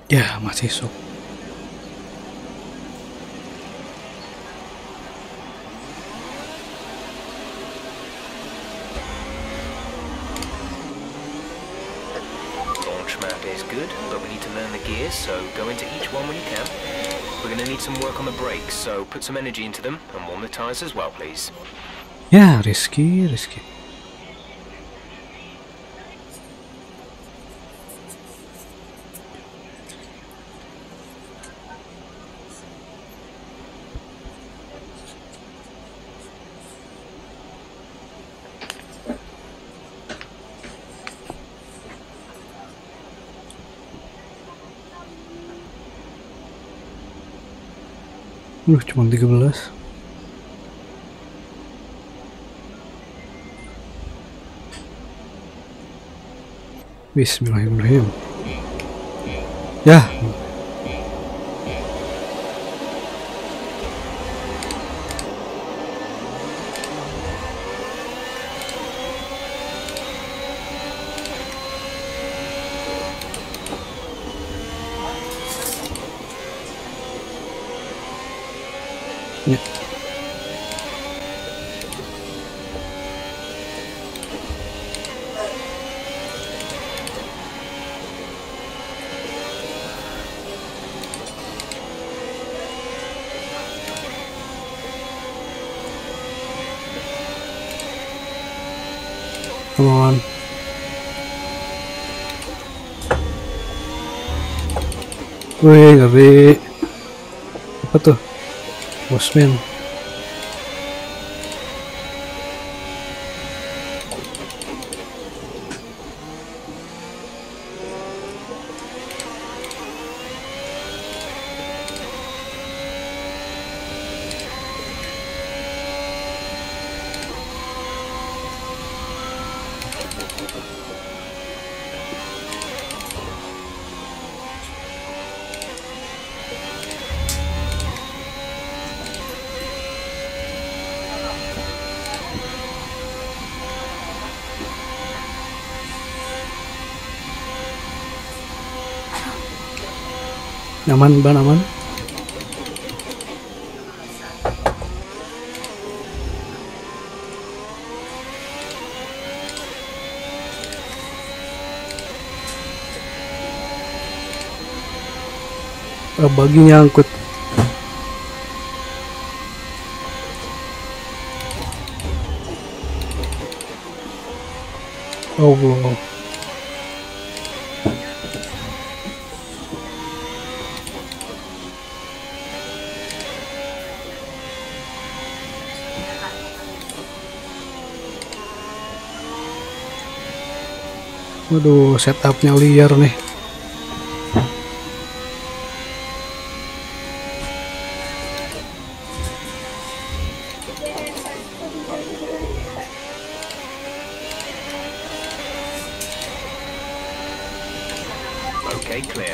Ya, masih shock. Launch map is good, but we need to learn the gears, so go into each one when you can. We're going to need some work on the brakes, so put some energy into them and warm the tires as well, please. Ya, risky. Cuma 13. Bismillahirrahmanirrahim. Ya. Ya. Come on. Wih, gabi. Apa tuh? Bosman. Aman, ban aman. Bagi nyangkut. Allah. Waduh, setupnya liar nih. Okay, clear.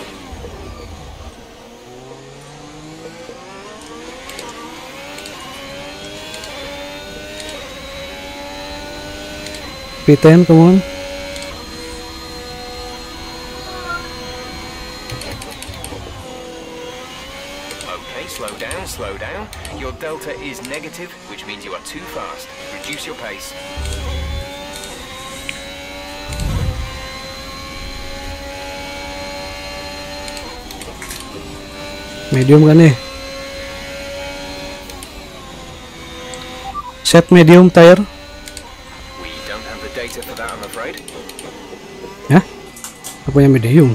P10, come on. Okay, slow down. Your delta is negative, which means you are too fast. Reduce your pace. Medium kan nih? Set medium tire. We don't have the data for that, I'm afraid. Ya? Apanya medium?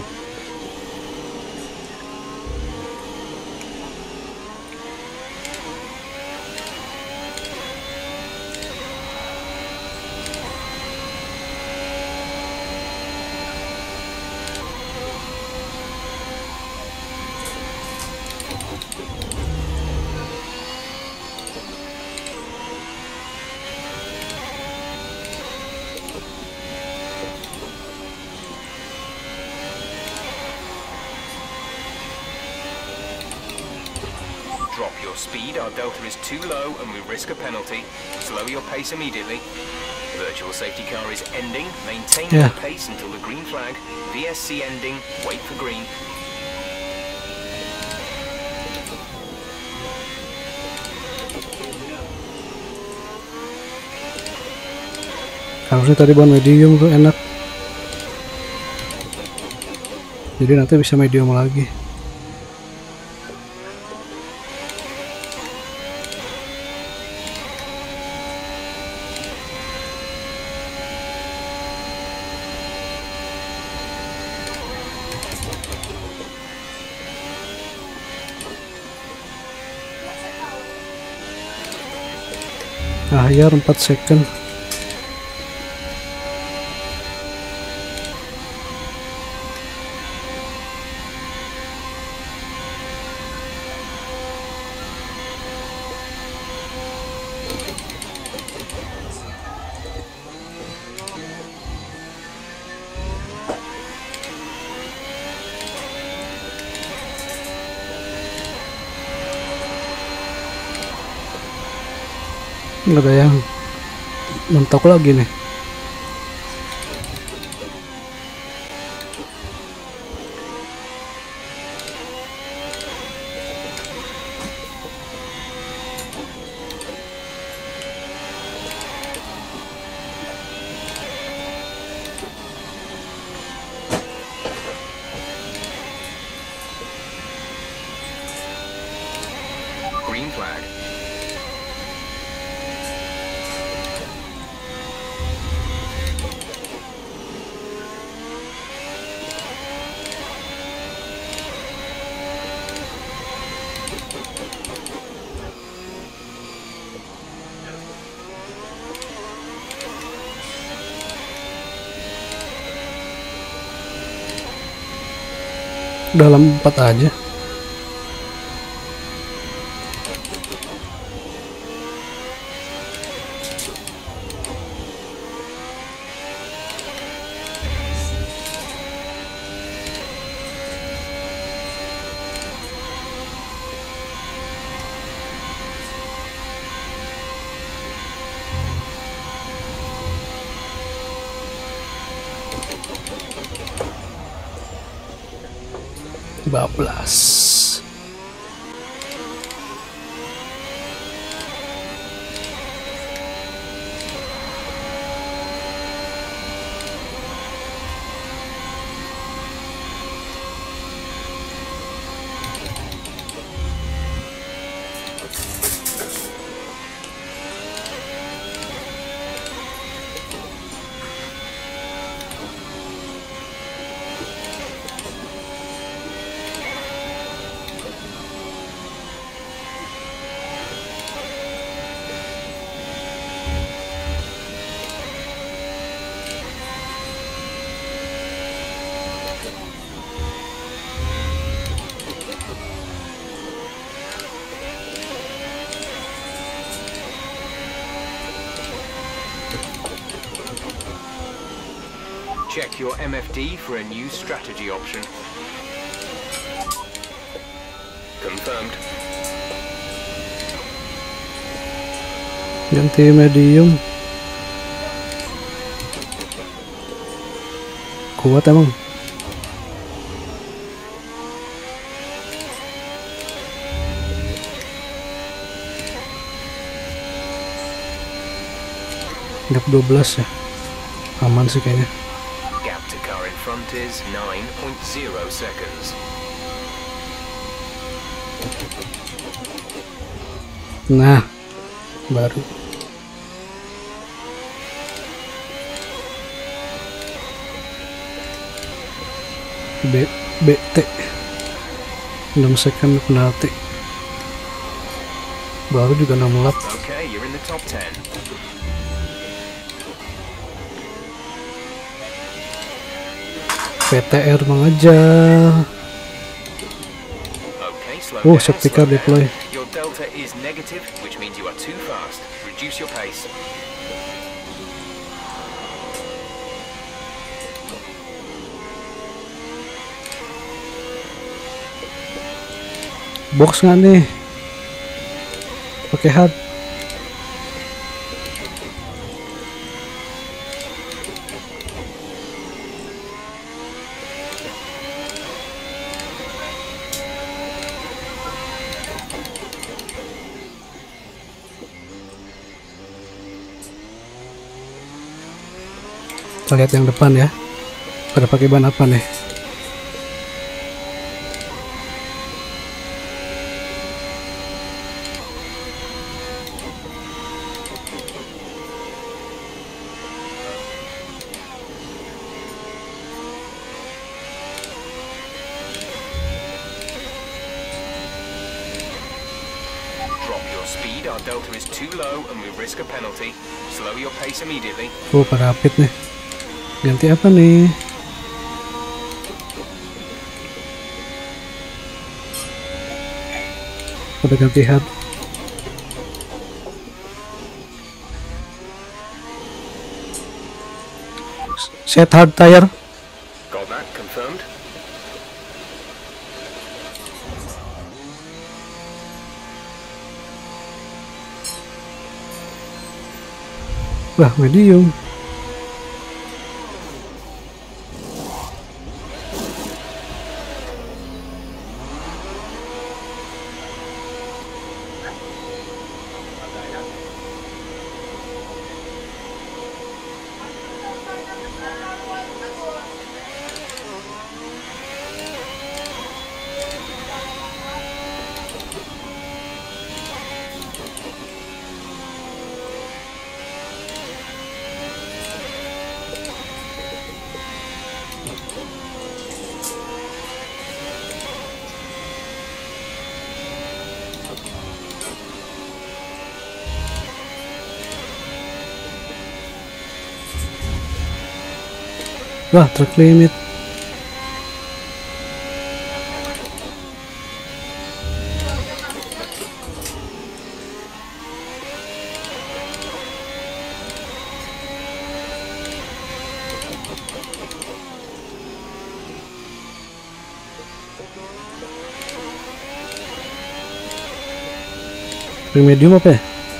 Drop your speed, our delta is too low and we risk a penalty. Slow your pace immediately. Virtual safety car is ending. Maintain Yeah. the pace until the green flag. VSC ending. Wait for green. Harusnya tadi ban medium tuh enak. Jadi nanti bisa medium lagi. Akhir 4 second. Nggak ada yang mentok lagi nih. Green flag. Dalam 4 aja. Bablas. Check your MFD for a new strategy option. Confirmed. Ganti medium. Kuat emang. Gap 12 ya. Aman sih kayaknya. Gap to car in front is 9.0 seconds. Nah, baru. BT 6 second penalti. Baru juga 6 lap. Okay, you're in the top 10. PTR mengejar. Okay, slow down, safety slow car down. deploy. Your delta is negative, which means you are too fast. Reduce your pace. Box nggak nih? Pakai hard. Kita lihat yang depan ya, pada pakai ban apa nih. Drop your speed, our delta is too low and we risk a penalty. Slow your pace immediately. Oh, pada update nih. Ganti apa nih? Pada ganti hard. Set hard tire. Got that confirmed? Wah, medium. Wah, track limit. Medium apa ya?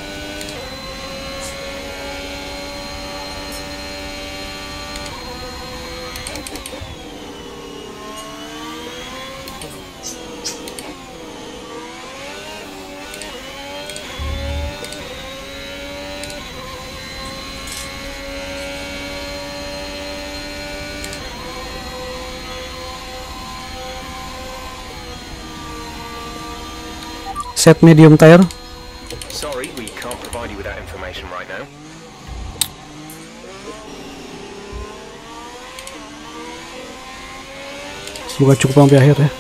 Set medium tire. Sorry, we can't provide you with that information right now. Semoga cukup sampai akhir ya.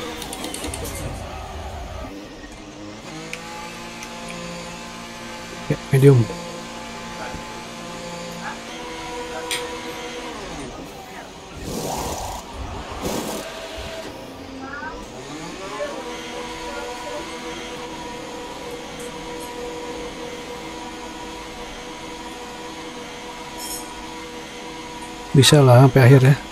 Ya, medium. Bisa lah sampai akhir ya.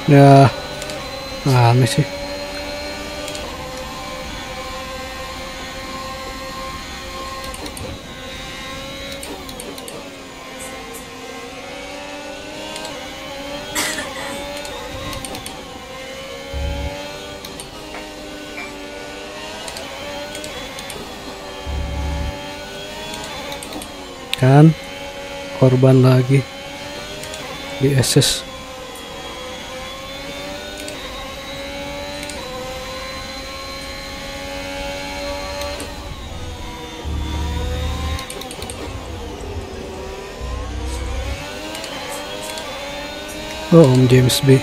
Ya, aneh sih. Kan korban lagi di SS. Oh, Om James B.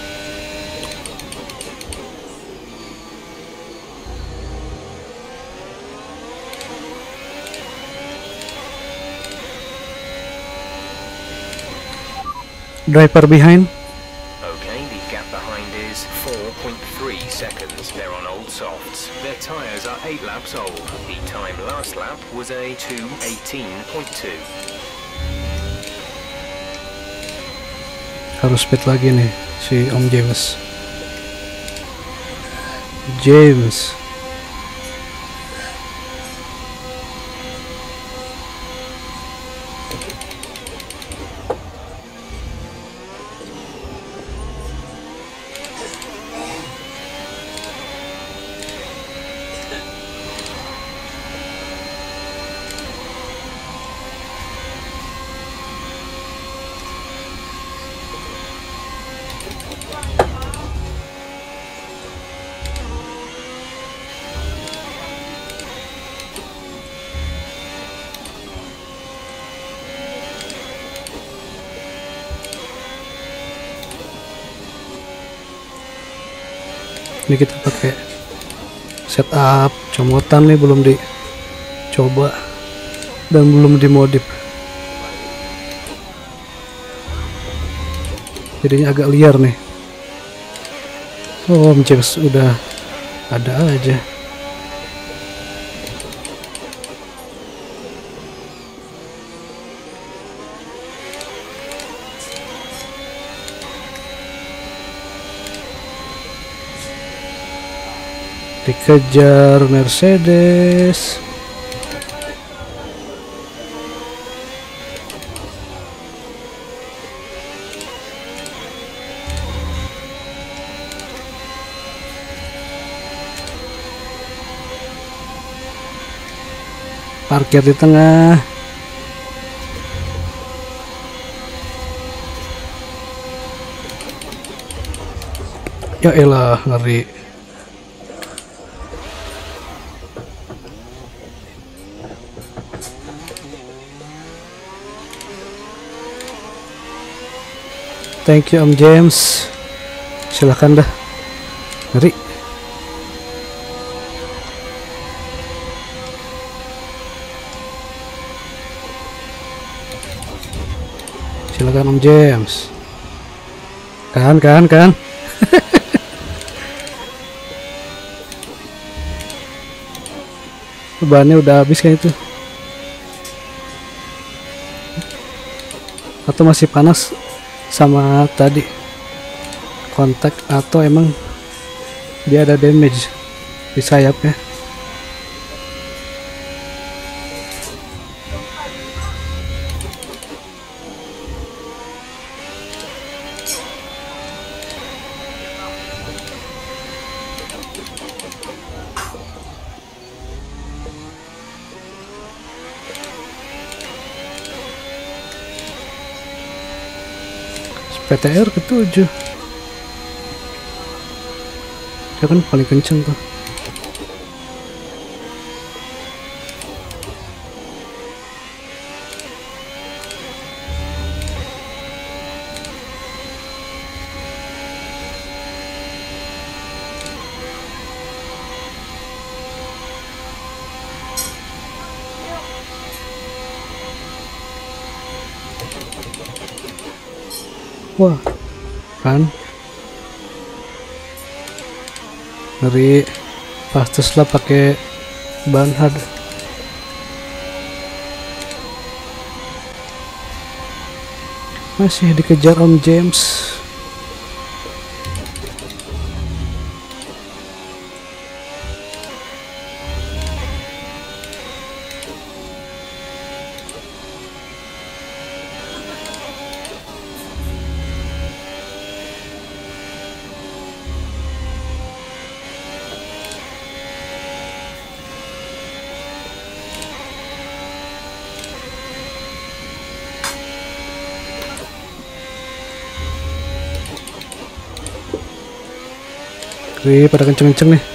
Driver behind. Okay, the gap behind is 4.3 seconds. They're on old softs. Their tyres are 8 laps old. The time last lap was a 2:18.2. Harus speed lagi nih si Om James. James. Ini kita pakai setup comotan nih, belum dicoba dan belum dimodif, jadinya agak liar nih. Oh, Om James udah ada aja. Dikejar Mercedes. Parkir di tengah. Ya elah, ngeri. Thank you Om James. Silahkan dah. Ngeri. Silakan Om James. Kan. Bahannya udah habis kan itu? Atau masih panas sama tadi kontak, atau emang dia ada damage di sayapnya? PTR ke-7 dia kan paling kenceng tuh. Wah, kan ngeri. Pastus lah pakai ban hard. Masih dikejar Om James. Wih, pada kenceng-kenceng nih.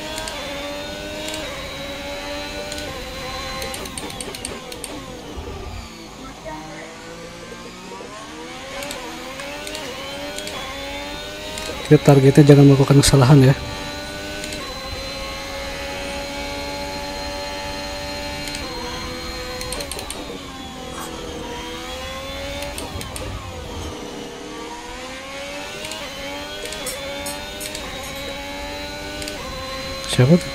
Kita targetnya jangan melakukan kesalahan ya. Siapa tuh?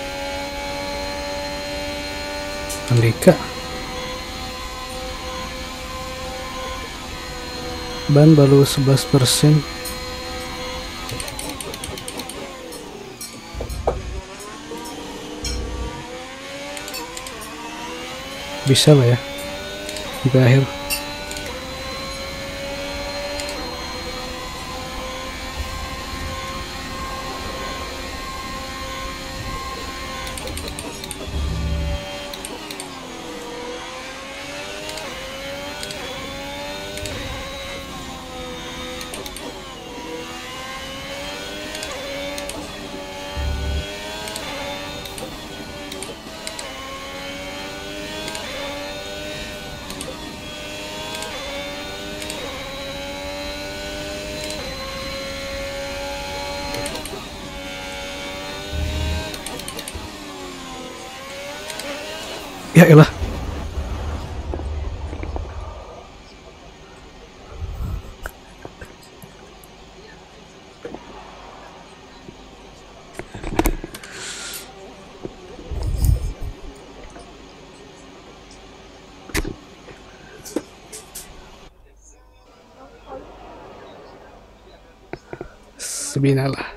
Andika. Ban baru 11%. Bisa lah ya sampai akhir. Ya elah. Subhanallah.